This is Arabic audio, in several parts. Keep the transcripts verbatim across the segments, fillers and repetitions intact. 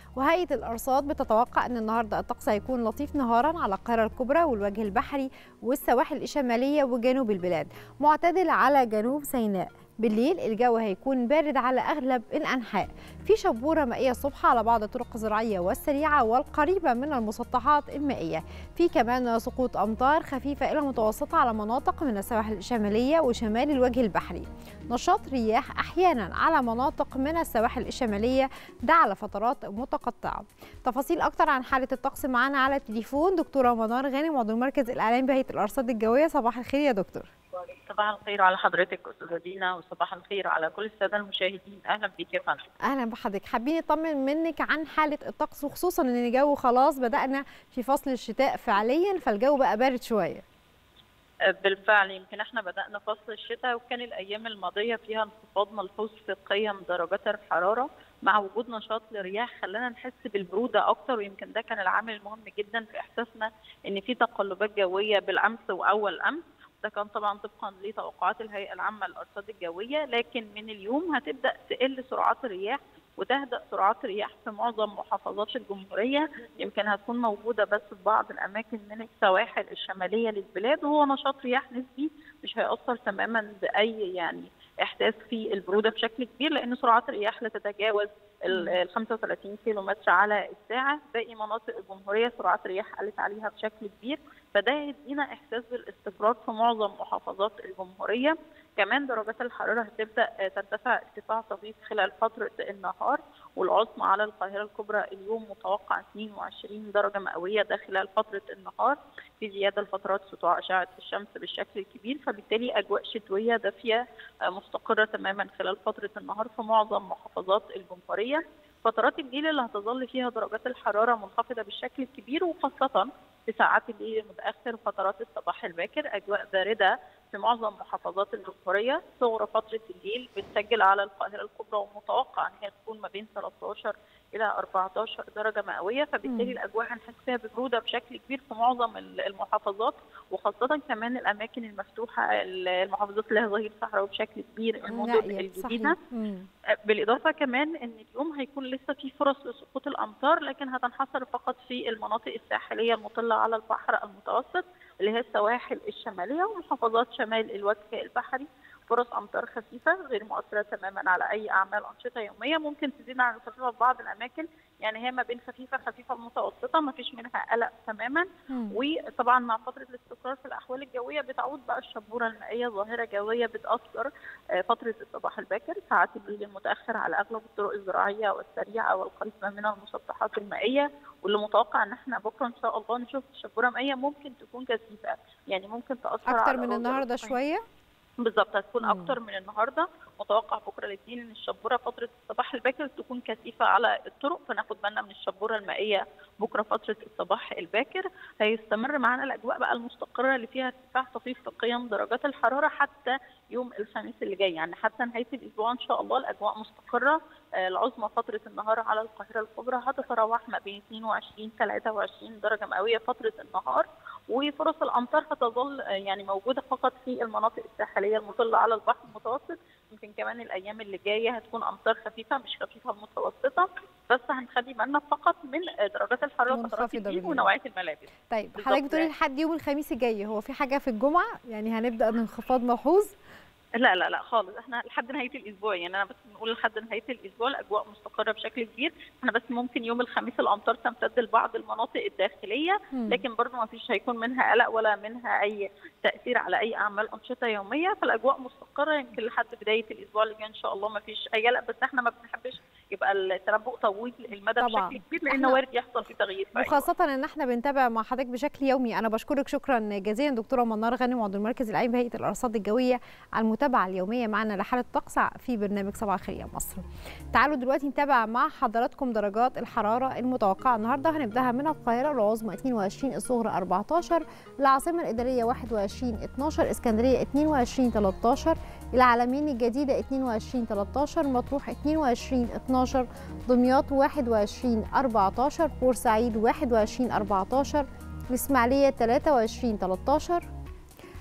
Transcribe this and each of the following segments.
وهيئة الأرصاد بتتوقع أن النهاردة الطقس هيكون لطيف نهارا على القاهرة الكبرى والوجه البحري والسواحل الشمالية وجنوب البلاد، معتدل على جنوب سيناء. بالليل الجو هيكون بارد على أغلب الأنحاء، في شبورة مائية الصبح على بعض الطرق الزراعية والسريعة والقريبة من المسطحات المائية، في كمان سقوط أمطار خفيفة إلى متوسطة على مناطق من السواحل الشمالية وشمال الوجه البحري، نشاط رياح أحيانا على مناطق من السواحل الشمالية ده على فترات متقطعة. تفاصيل أكتر عن حالة الطقس معانا على التليفون دكتورة منار غانم عضو المركز الإعلامي بهيئة الأرصاد الجوية. صباح الخير يا دكتور. صباح الخير على حضرتك استاذه دينا، وصباح الخير على كل الساده المشاهدين. اهلا بيك يا فندم. اهلا بحضرتك. حابين نطمن منك عن حاله الطقس، وخصوصا ان الجو خلاص بدانا في فصل الشتاء فعليا، فالجو بقى بارد شويه. بالفعل يمكن احنا بدانا فصل الشتاء، وكان الايام الماضيه فيها انخفاض ملحوظ في قيم درجات الحراره مع وجود نشاط للرياح خلانا نحس بالبروده اكتر، ويمكن ده كان العامل المهم جدا في احساسنا ان في تقلبات جويه بالامس واول امس. ده كان طبعا طبقا لتوقعات الهيئه العامه للارصاد الجويه، لكن من اليوم هتبدا تقل سرعات الرياح وتهدأ سرعات الرياح في معظم محافظات الجمهوريه، يمكن هتكون موجوده بس في بعض الاماكن من السواحل الشماليه للبلاد، وهو نشاط رياح نسبي مش هيأثر تماما باي يعني احساس في البروده بشكل كبير، لان سرعات الرياح لا تتجاوز ال خمسة وثلاثين كيلو متر على الساعه. باقي مناطق الجمهوريه سرعات الرياح قلت عليها بشكل كبير، فده يدينا احساس بالاستقرار في معظم محافظات الجمهوريه. كمان درجات الحراره هتبدا ترتفع ارتفاع طفيف خلال فتره النهار، والعظمى على القاهره الكبرى اليوم متوقع اثنين وعشرين درجه مئويه ده خلال فتره النهار، في زياده لفترات سطوع اشعه الشمس بالشكل الكبير، فبالتالي اجواء شتويه دافيه مستقره تماما خلال فتره النهار في معظم محافظات الجمهوريه. فترات الليل اللي هتظل فيها درجات الحراره منخفضه بالشكل الكبير، وخاصه في ساعات الليل المتاخر وفترات الصباح الباكر اجواء بارده في معظم محافظات الجمهوريه. صغرى فتره الليل بتسجل على القاهره الكبرى ومتوقع ان هي تكون ما بين ثلاثة عشر الى أربعة عشر درجه مئويه، فبالتالي الاجواء هنحس فيها ببروده بشكل كبير في معظم المحافظات، وخاصه كمان الاماكن المفتوحه، المحافظات اللي هي ظهير صحراوي بشكل كبير، المدن الجديده. بالاضافه كمان ان اليوم هيكون لسه في فرص لسقوط الامطار، لكن هتنحصر فقط في المناطق الساحليه المطله على البحر المتوسط اللي هي السواحل الشماليه ومحافظات شمال الوجه البحري. فرص امطار خفيفه غير مؤثره تماما على اي اعمال انشطه يوميه، ممكن تزيد عن الخفيفه في بعض الاماكن، يعني هي ما بين خفيفه خفيفه متوسطه، ما فيش منها قلق تماما. مم. وطبعا مع فتره الاستقرار في الاحوال الجويه بتعود بقى الشبوره المائيه ظاهره جويه بتاثر فتره الصباح الباكر، ساعات الليل المتاخر على اغلب الطرق الزراعيه والسريعه والقريبه من المسطحات المائيه، واللي متوقع ان احنا بكره ان شاء الله نشوف شبوره مائيه ممكن تكون كثيفه، يعني ممكن تاثر اكتر على من النهارده شويه. بالظبط هتكون مم. اكتر من النهارده. متوقع بكره الاثنين ان الشبوره فتره الصباح الباكر تكون كثيفه على الطرق، فناخد بالنا من الشبوره المائيه بكره فتره الصباح الباكر. هيستمر معانا الاجواء بقى المستقره اللي فيها ارتفاع طفيف في قيم درجات الحراره حتى يوم الخميس اللي جاي، يعني حتى نهايه الاسبوع ان شاء الله الاجواء مستقره. العظمى فتره النهار على القاهره الكبرى هتتراوح ما بين اثنين وعشرين ثلاثة وعشرين درجه مئويه فتره النهار، وفرص الامطار هتظل يعني موجوده فقط في المناطق الساحليه المطله على البحر المتوسط. يمكن كمان الايام اللي جايه هتكون امطار خفيفه مش خفيفه متوسطه، بس هنخلي بالنا فقط من درجات الحراره فترات الليل ونوعيه الملابس. طيب حضرتك بتقولي لحد يوم الخميس الجاي، هو في حاجه في الجمعه يعني هنبدا انخفاض ملحوظ؟ لا لا لا خالص، احنا لحد نهايه الاسبوع، يعني انا بس بنقول لحد نهايه الاسبوع الاجواء مستقره بشكل كبير، احنا بس ممكن يوم الخميس الامطار تمتد لبعض المناطق الداخليه، لكن برضه ما فيش هيكون منها قلق ولا منها اي تاثير على اي اعمال انشطه يوميه، فالاجواء مستقره يمكن لحد بدايه الاسبوع اللي جاي ان شاء الله ما فيش اي قلق، بس احنا ما بنحبش يبقى التنبؤ طويل المدى طبعا بشكل كبير، لان وارد يحصل في تغيير في وخاصه ان احنا بنتابع مع حضرتك بشكل يومي. انا بشكرك شكرا جزيلا دكتوره منار غانم عضو المركز العام بهيئه الارصاد الجويه على المتابعه اليوميه معنا لحاله الطقس في برنامج صباح الخير يا مصر. تعالوا دلوقتي نتابع مع حضراتكم درجات الحراره المتوقعه النهارده. هنبداها من القاهره، العظمى اثنين وعشرين، الصغرى أربعة عشر، العاصمه الاداريه واحد وعشرين اثناشر، اسكندريه اثنين وعشرين ثلاثة عشر، العلمين الجديده اثنين وعشرين ثلاثة عشر، مطروح اثنين وعشرين اثناشر، دمياط واحد وعشرين أربعة عشر، بورسعيد واحد وعشرين أربعة عشر، الاسماعيليه ثلاثة وعشرين ثلاثة عشر،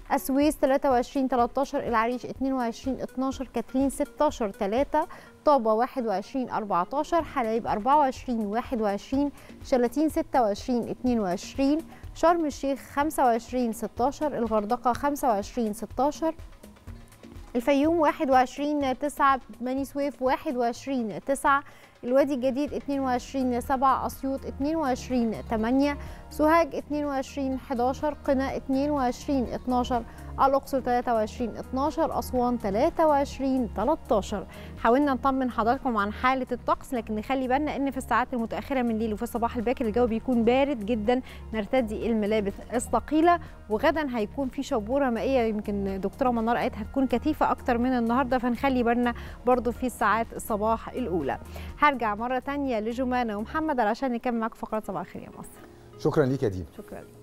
السويس ثلاثة وعشرين تلتاشر، العريش اتنين وعشرين اتناشر، كاترين ستاشر تلاتة، طابة واحد وعشرين أربعتاشر، حلايب أربعة وعشرين واحد وعشرين، شلاتين ستة وعشرين اتنين وعشرين، شرم الشيخ خمسة وعشرين ستاشر، الغردقة خمسة وعشرين ستاشر، الفيوم واحد وعشرين تسعة، بني سويف واحد وعشرين تسعة، الوادي الجديد اتنين وعشرين سبعة، أسيوط اتنين وعشرين تمانية، سوهاج اتنين وعشرين حداشر، قنا اتنين وعشرين اتناشر، الأقصر ثلاثة وعشرين اتناشر، أسوان ثلاثة وعشرين تلتاشر. حاولنا نطمن حضراتكم عن حالة الطقس، لكن نخلي بالنا ان في الساعات المتأخرة من الليل وفي الصباح الباكر الجو بيكون بارد جدا، نرتدي الملابس الثقيلة. وغدا هيكون في شبورة مائية، يمكن دكتورة منار قالت هتكون كثيفة أكتر من النهاردة، فنخلي بالنا برضو في ساعات الصباح الأولى. هرجع مرة تانية لجمانة ومحمد علشان نكمل معاكم فقرات صباح الخير يا مصر. شكرا ليك يا دينا. شكرا.